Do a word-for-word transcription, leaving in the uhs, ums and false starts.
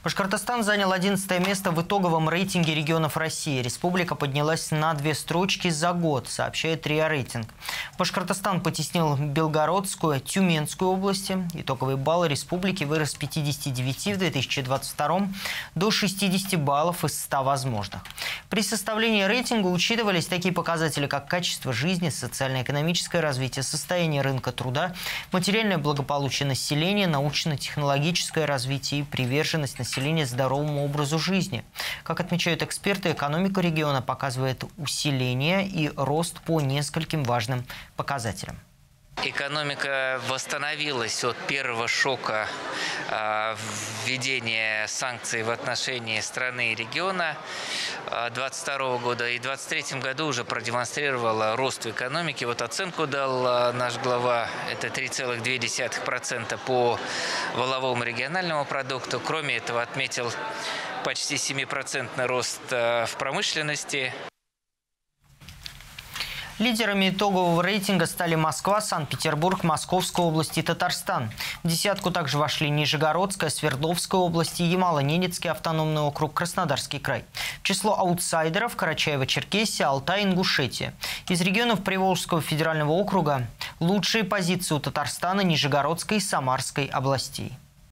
Башкортостан занял одиннадцатое место в итоговом рейтинге регионов России. Республика поднялась на две строчки за год, сообщает РИА Рейтинг. Башкортостан потеснил Белгородскую, Тюменскую области. Итоговый балл республики вырос с пятидесяти девяти в две тысячи двадцать втором до шестидесяти баллов из ста возможных. При составлении рейтинга учитывались такие показатели, как качество жизни, социально-экономическое развитие, состояние рынка труда, материальное благополучие населения, научно-технологическое развитие и приверженность населения здоровому образу жизни. Как отмечают эксперты, экономика региона показывает усиление и рост по нескольким важным показателям. Экономика восстановилась от первого шока э, введения санкций в отношении страны и региона э, двадцать второго года. И в двадцать третьем году уже продемонстрировала рост в экономике. Вот оценку дал э, наш глава, это три целых две десятых процента по валовому региональному продукту. Кроме этого, отметил почти семипроцентный рост э, в промышленности. Лидерами итогового рейтинга стали Москва, Санкт-Петербург, Московская область и Татарстан. В десятку также вошли Нижегородская, Свердловская область, Ямало-Ненецкий автономный округ, Краснодарский край. В число аутсайдеров – Карачаево-Черкесия, Алтай, Ингушетия. Из регионов Приволжского федерального округа лучшие позиции у Татарстана, Нижегородской и Самарской областей.